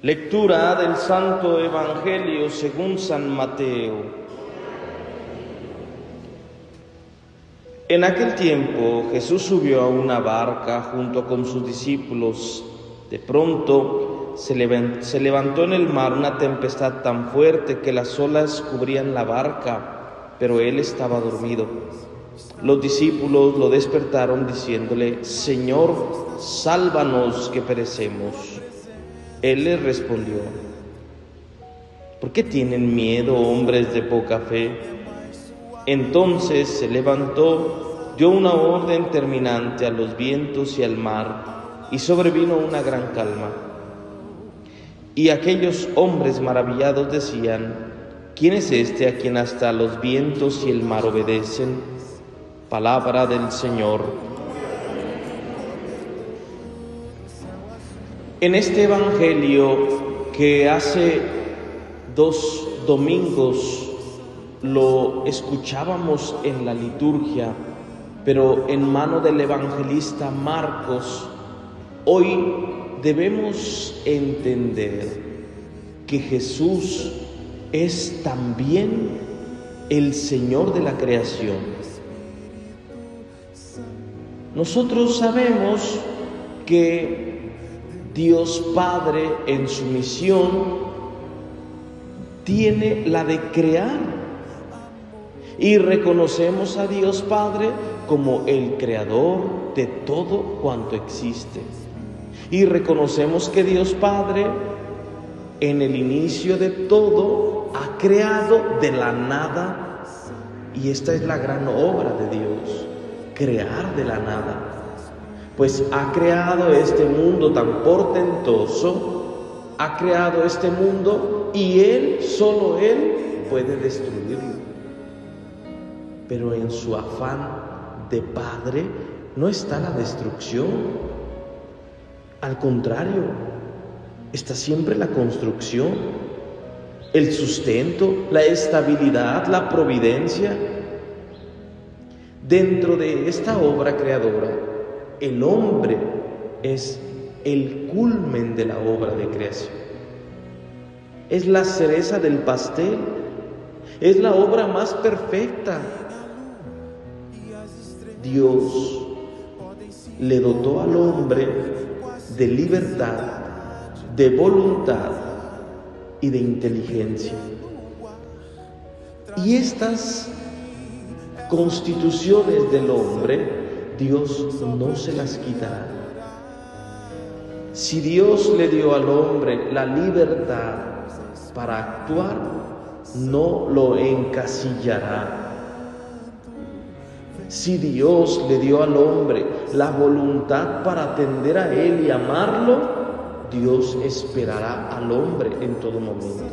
Lectura del Santo Evangelio según San Mateo. En aquel tiempo Jesús subió a una barca junto con sus discípulos. De pronto se levantó en el mar una tempestad tan fuerte que las olas cubrían la barca, pero él estaba dormido. Los discípulos lo despertaron diciéndole: Señor, sálvanos que perecemos. Él les respondió: ¿por qué tienen miedo, hombres de poca fe? Entonces se levantó, dio una orden terminante a los vientos y al mar, y sobrevino una gran calma. Y aquellos hombres maravillados decían: ¿quién es este a quien hasta los vientos y el mar obedecen? Palabra del Señor. En este Evangelio, que hace 2 domingos lo escuchábamos en la liturgia, pero en mano del evangelista Marcos, hoy debemos entender que Jesús es también el Señor de la creación. Nosotros sabemos que Dios Padre en su misión tiene la de crear, y reconocemos a Dios Padre como el creador de todo cuanto existe, y reconocemos que Dios Padre en el inicio de todo ha creado de la nada, y esta es la gran obra de Dios, crear de la nada. Pues ha creado este mundo tan portentoso, ha creado este mundo y solo Él puede destruirlo. Pero en su afán de Padre no está la destrucción. Al contrario, está siempre la construcción, el sustento, la estabilidad, la providencia. Dentro de esta obra creadora, el hombre es el culmen de la obra de creación. Es la cereza del pastel, es la obra más perfecta. Dios le dotó al hombre de libertad, de voluntad y de inteligencia. Y estas constituciones del hombre, Dios no se las quitará. Si Dios le dio al hombre la libertad para actuar, no lo encasillará. Si Dios le dio al hombre la voluntad para atender a Él y amarlo, Dios esperará al hombre en todo momento,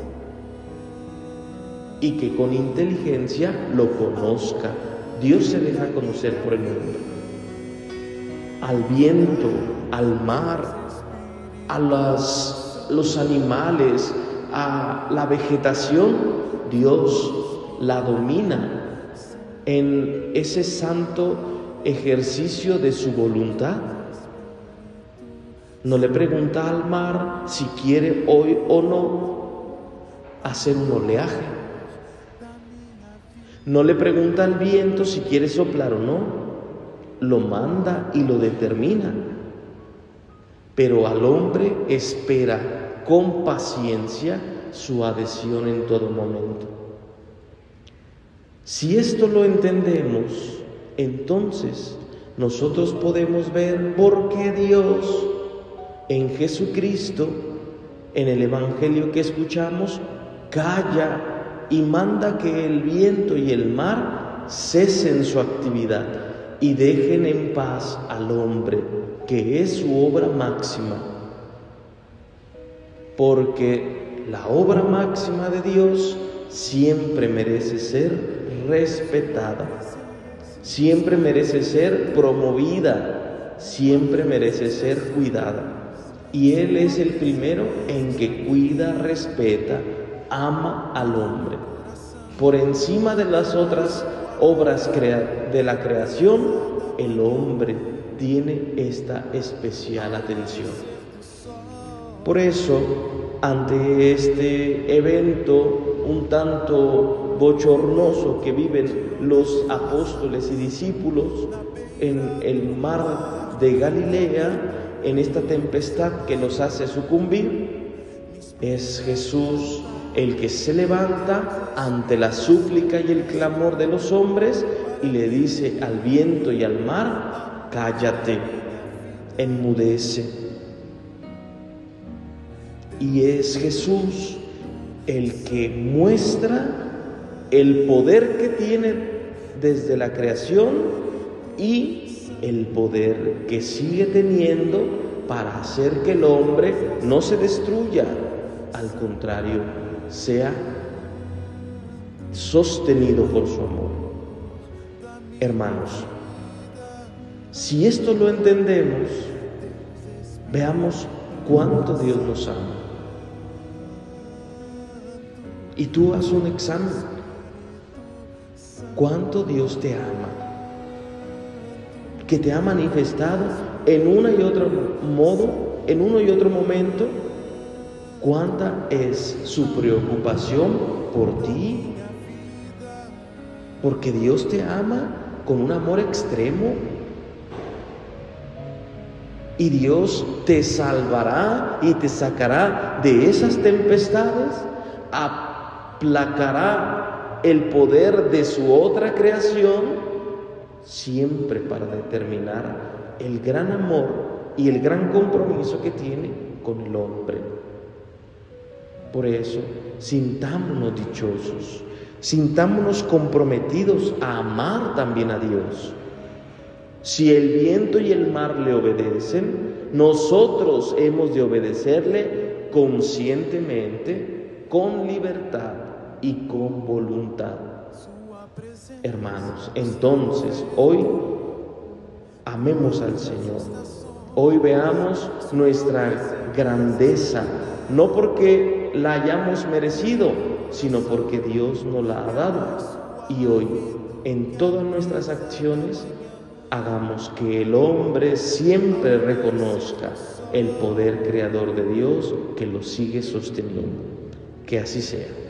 y que con inteligencia lo conozca. Dios se deja conocer por el mundo. Al viento, al mar, a los animales, a la vegetación, Dios la domina en ese santo ejercicio de su voluntad. No le pregunta al mar si quiere hoy o no hacer un oleaje. No le pregunta al viento si quiere soplar o no. Lo manda y lo determina, pero al hombre espera con paciencia su adhesión en todo momento. Si esto lo entendemos, entonces nosotros podemos ver por qué Dios en Jesucristo, en el Evangelio que escuchamos, calla y manda que el viento y el mar cesen su actividad y dejen en paz al hombre, que es su obra máxima. Porque la obra máxima de Dios siempre merece ser respetada, siempre merece ser promovida, siempre merece ser cuidada. Y Él es el primero en que cuida, respeta, ama al hombre. Por encima de las otras obras de la creación, el hombre tiene esta especial atención. Por eso, ante este evento un tanto bochornoso que viven los apóstoles y discípulos en el mar de Galilea, en esta tempestad que los hace sucumbir, es Jesús el que se levanta ante la súplica y el clamor de los hombres y le dice al viento y al mar: cállate, enmudece. Y es Jesús el que muestra el poder que tiene desde la creación y el poder que sigue teniendo para hacer que el hombre no se destruya, al contrario, sea sostenido por su amor. Hermanos, si esto lo entendemos, veamos cuánto Dios nos ama. Y tú haz un examen. ¿Cuánto Dios te ama? Que te ha manifestado en uno y otro modo, en uno y otro momento. ¿Cuánta es su preocupación por ti? Porque Dios te ama con un amor extremo. Y Dios te salvará y te sacará de esas tempestades, aplacará el poder de su otra creación, siempre para determinar el gran amor y el gran compromiso que tiene con el hombre. Por eso, sintámonos dichosos, sintámonos comprometidos a amar también a Dios. Si el viento y el mar le obedecen, nosotros hemos de obedecerle conscientemente, con libertad y con voluntad. Hermanos, entonces hoy amemos al Señor. Hoy veamos nuestra grandeza, no porque la hayamos merecido, sino porque Dios nos la ha dado. Y hoy, en todas nuestras acciones, hagamos que el hombre siempre reconozca el poder creador de Dios que lo sigue sosteniendo. Que así sea.